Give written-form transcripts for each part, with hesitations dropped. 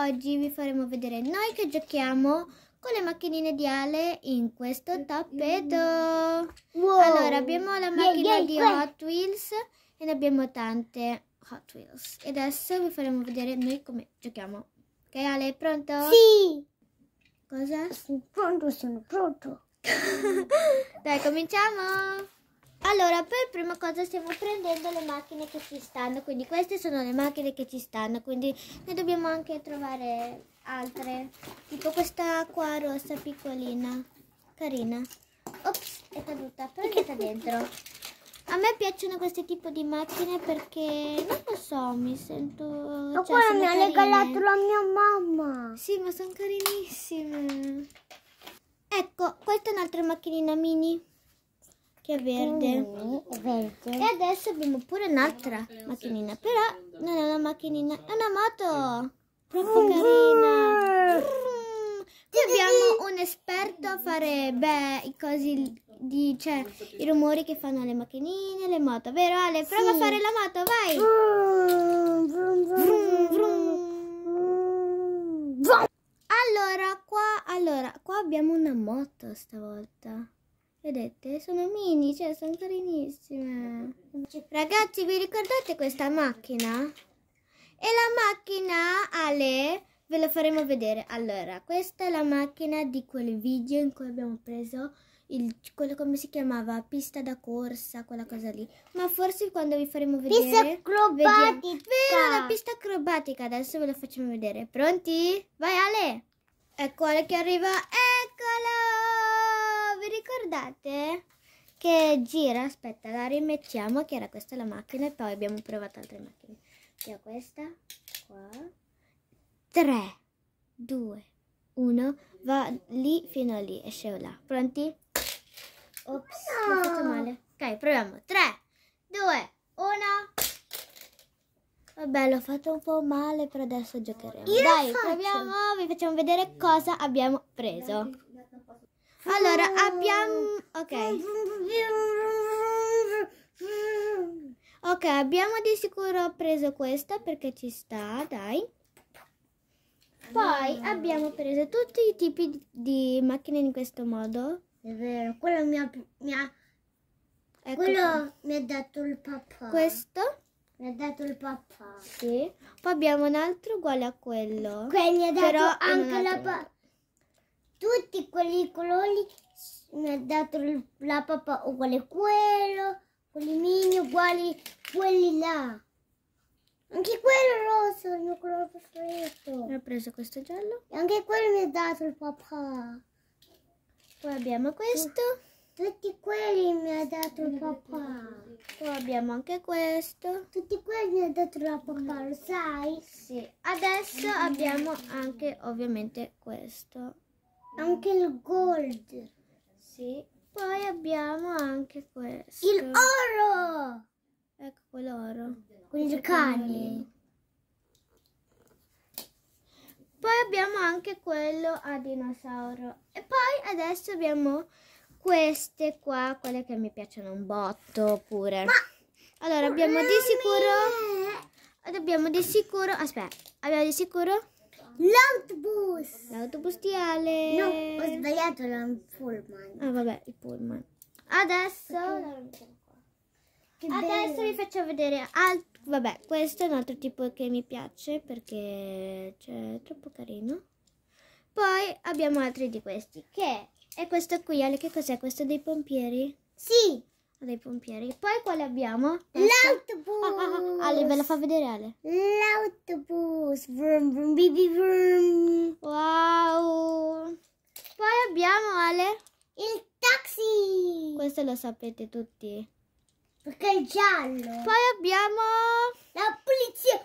oggi vi faremo vedere noi che giochiamo con le macchinine di Ale in questo tappeto. Wow. Allora, abbiamo la macchina di Hot Wheels e ne abbiamo tante Hot Wheels. E adesso vi faremo vedere noi come giochiamo. Ok Ale, pronto? Sì. Cosa? Sono pronto. Dai, cominciamo! Allora, per prima cosa stiamo prendendo le macchine che ci stanno, quindi queste sono le macchine che ci stanno, quindi ne dobbiamo anche trovare altre, tipo questa qua rossa piccolina, carina. Ops, è caduta, prendeta dentro. A me piacciono questi tipi di macchine perché, non lo so, mi sento... Ma quella mi ha regalato la mia mamma. Sì, ma sono carinissime. Ecco, questa è un'altra macchinina mini, che è verde. È verde. E adesso abbiamo pure un'altra macchinina, però non è una macchinina, è una moto. Troppo carina. Qui abbiamo un esperto a fare i cosi cioè i rumori che fanno le macchinine, le moto, vero Ale? Prova a fare la moto, vai! Vrum, vrum. Allora, qua abbiamo una moto stavolta. Vedete? Sono mini, cioè sono carinissime. Ragazzi, vi ricordate questa macchina? E la macchina, Ale, ve la faremo vedere. Allora, questa è la macchina di quel video in cui abbiamo preso quello, come si chiamava? Pista da corsa, quella cosa lì. Ma forse quando vi faremo vedere... Pista acrobatica! Vero, la pista acrobatica. Adesso ve la facciamo vedere. Pronti? Vai Ale! Ecco Ale che arriva. Eccolo! Vi ricordate? Che gira, aspetta, la rimettiamo, che era questa la macchina. E poi abbiamo provato altre macchine. Io questa, qua. 3, 2, 1. Va lì fino a lì, esce là. Pronti? Ops, l'ho fatto male. Ok, proviamo. 3, 2, 1. Vabbè, l'ho fatto un po' male, però adesso giocheremo. Dai, proviamo, vi facciamo vedere cosa abbiamo preso. Allora, abbiamo... Ok, abbiamo di sicuro preso questa perché ci sta, dai. Poi abbiamo preso tutti i tipi di macchine in questo modo. È vero, quello mi ha Ecco quello mi ha dato il papà. questo. Mi ha dato il papà. Sì. Poi abbiamo un altro uguale a quello. Quelli mi ha dato Però anche la papà. Tutti quelli colori mi ha dato la papà uguale a quello. Quelli mini uguali quelli là. Anche quello rosso, il mio colore preferito. Ho preso questo giallo. E anche quello mi ha dato il papà. Poi abbiamo questo. Tutti quelli mi ha dato il papà. Poi abbiamo anche questo. Tutti quelli mi ha dato il papà, lo sai? Sì. Adesso abbiamo anche ovviamente questo. Anche il gold. Sì. Poi abbiamo anche questo. Il oro. Ecco quello oro. Con i cani. Poi abbiamo anche quello a dinosauro. E poi adesso abbiamo queste qua, quelle che mi piacciono un botto pure. Allora abbiamo di sicuro, aspetta, abbiamo di sicuro L'autobus. l'autobus di Ale. No, ho sbagliato, era un pullman. Ah vabbè, il pullman. Adesso vi faccio vedere vabbè, questo è un altro tipo che mi piace perché è troppo carino. Poi abbiamo altri di questi, che è questo qui, Ale, che cos'è? Questo dei pompieri? Sì. Dei pompieri. Poi quale abbiamo? L'autobus. Ale, ve la fa vedere Ale. L'autobus. Vroom, vroom, bibi, vroom. Wow. Poi abbiamo Ale. Il taxi. Questo lo sapete tutti. Perché è giallo. Poi abbiamo La polizia.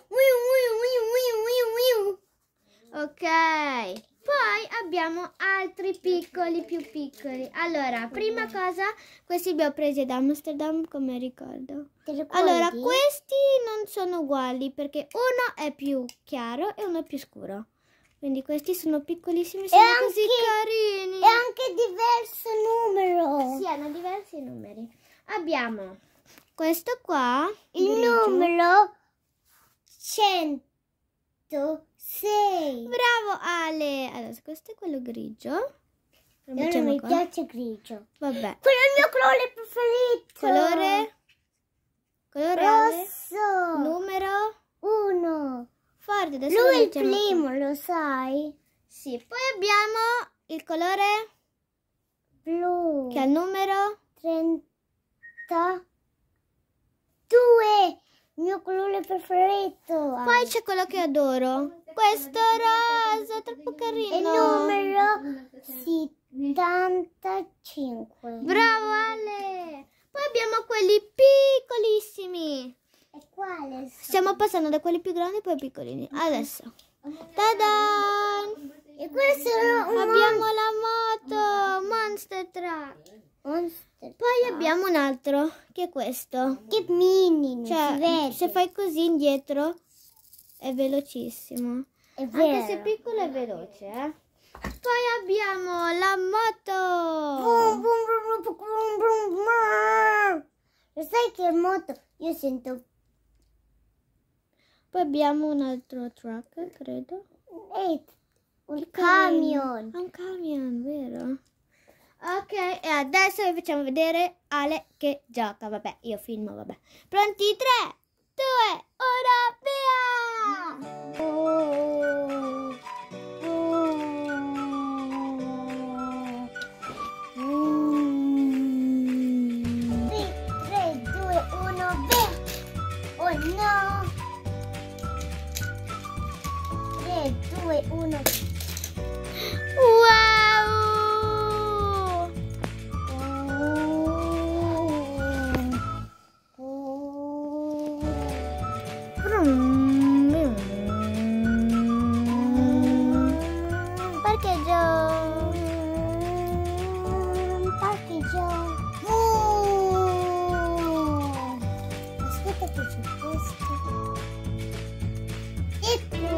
ok. Poi abbiamo altri piccoli, più piccoli. Allora, prima cosa, questi li ho presi ad Amsterdam, come ricordo. Allora, questi non sono uguali perché uno è più chiaro e uno è più scuro. Quindi questi sono piccolissimi, sono così carini. E anche diverso numero. Sì, hanno diversi numeri. Abbiamo questo qua, il numero 106. Brava! adesso questo è quello grigio. Lo A me mettiamo mi qua. piace grigio. Vabbè. Quello è il mio colore preferito. Colore reale. Rosso. Numero. 1. Forte, adesso Lui lo è il mettiamo qua. primo, lo sai? Sì, poi abbiamo il colore Blu. che ha il numero. 32. Il mio colore preferito. Poi c'è quello che adoro. Questo rosa, è troppo carino. Il numero 75. Bravo Ale. Poi abbiamo quelli piccolissimi. E quale? Stiamo passando da quelli più grandi poi ai piccolini. Adesso. Ta-da! E questo è Abbiamo la moto Monster Truck. Monster. Poi abbiamo un altro che è questo. Che mini, non si Cioè, vede. se fai così indietro è velocissimo. È vero. Anche se è piccolo è veloce, eh. Poi abbiamo la moto. Brum, brum, brum, brum, brum, brum, brum. Lo sai che moto? Io sento. Poi abbiamo un altro truck, credo. Un camion. È un camion, vero? Ok, e adesso vi facciamo vedere Ale che gioca. Vabbè, io filmo, vabbè. Pronti? 3, 2, 1, via! Tre, due, uno, via! Oh no! 3, 2, 1. Wow! Parcheggio! Parcheggio. Aspetta che c'è questo. Ecco.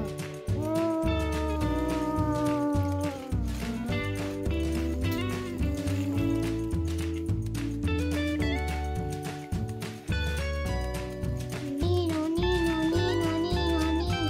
Nino, Nino, Nino, Nino, Nino.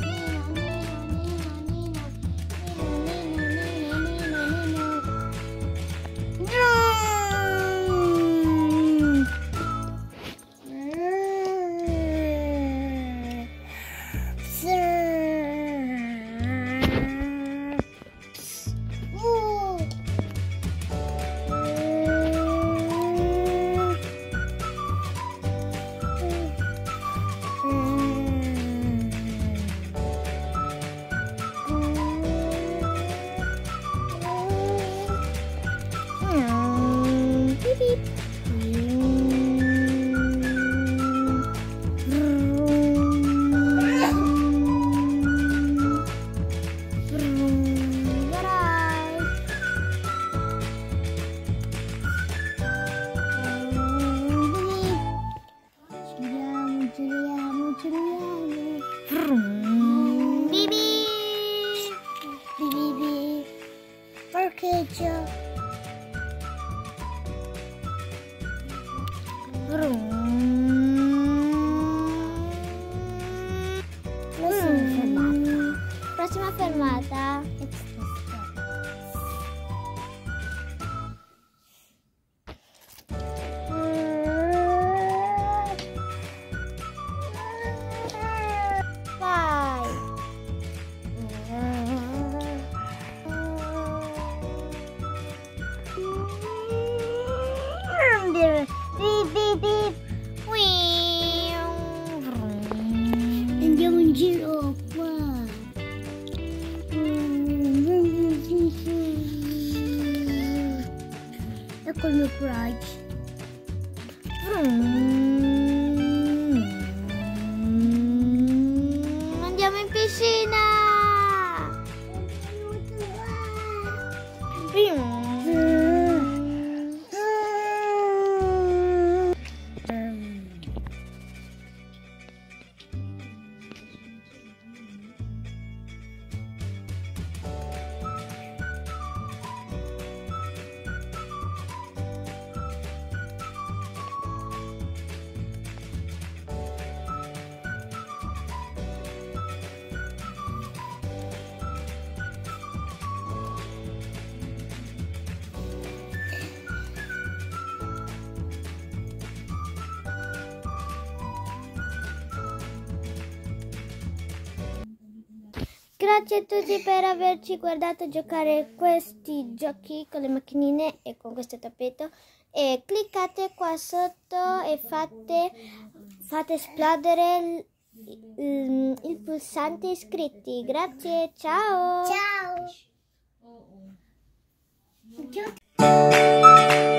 Parcheggio. Prossima fermata. Vai. Beep, beep, beep. Andiamo in giro qua. Ecco il mio coraggio. Andiamo in piscina. grazie a tutti per averci guardato giocare questi giochi con le macchinine e con questo tappeto. E cliccate qua sotto e fate esplodere il pulsante iscritti. Grazie, ciao! Ciao!